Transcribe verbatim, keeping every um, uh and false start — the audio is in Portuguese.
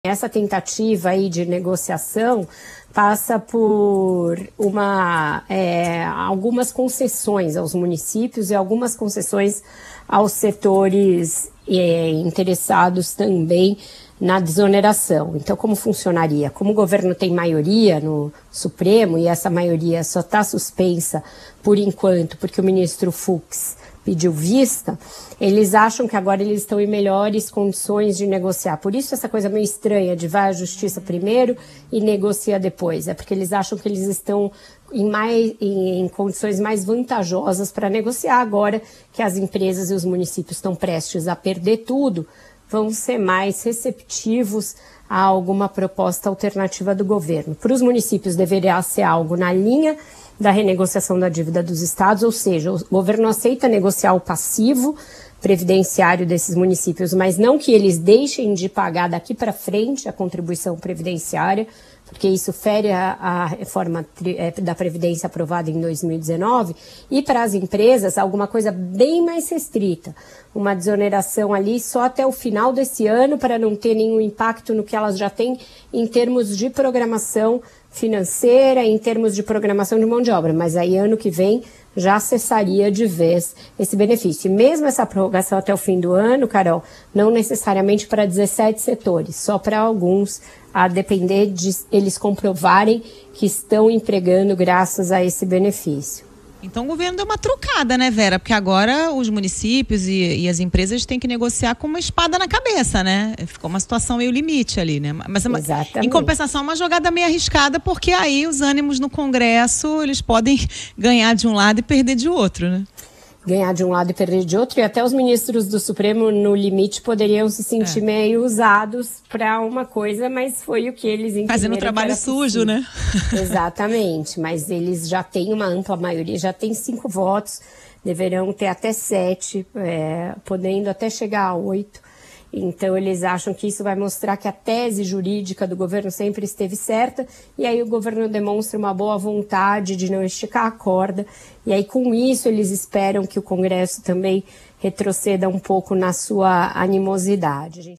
Essa tentativa aí de negociação passa por uma, é, algumas concessões aos municípios e algumas concessões aos setores é, interessados também na desoneração. Então, como funcionaria? Como o governo tem maioria no Supremo e essa maioria só está suspensa por enquanto, porque o ministro Fux pediu vista, eles acham que agora eles estão em melhores condições de negociar. Por isso essa coisa meio estranha de vai à justiça primeiro e negocia depois. É porque eles acham que eles estão em, mais, em, em condições mais vantajosas para negociar agora que as empresas e os municípios estão prestes a perder tudo, vão ser mais receptivos a alguma proposta alternativa do governo. Para os municípios deveria ser algo na linha da renegociação da dívida dos estados, ou seja, o governo aceita negociar o passivo previdenciário desses municípios, mas não que eles deixem de pagar daqui para frente a contribuição previdenciária, porque isso fere a, a reforma da Previdência aprovada em dois mil e dezenove, e para as empresas alguma coisa bem mais restrita, uma desoneração ali só até o final desse ano para não ter nenhum impacto no que elas já têm em termos de programação financeira, em termos de programação de mão de obra, mas aí ano que vem já cessaria de vez esse benefício. E mesmo essa prorrogação até o fim do ano, Carol, não necessariamente para dezessete setores, só para alguns, a depender de eles comprovarem que estão empregando graças a esse benefício. Então o governo deu uma trucada, né, Vera? Porque agora os municípios e, e as empresas têm que negociar com uma espada na cabeça, né? Ficou uma situação meio limite ali, né? Mas uma, em compensação, uma jogada meio arriscada, porque aí os ânimos no Congresso, eles podem ganhar de um lado e perder de outro, né? Ganhar de um lado e perder de outro, e até os ministros do Supremo, no limite, poderiam se sentir é. meio usados para uma coisa, mas foi o que eles entenderam. Fazendo um trabalho sujo, né? Exatamente, mas eles já têm uma ampla maioria, já têm cinco votos, deverão ter até sete, é, podendo até chegar a oito. Então, eles acham que isso vai mostrar que a tese jurídica do governo sempre esteve certa, e aí o governo demonstra uma boa vontade de não esticar a corda, e aí com isso eles esperam que o Congresso também retroceda um pouco na sua animosidade.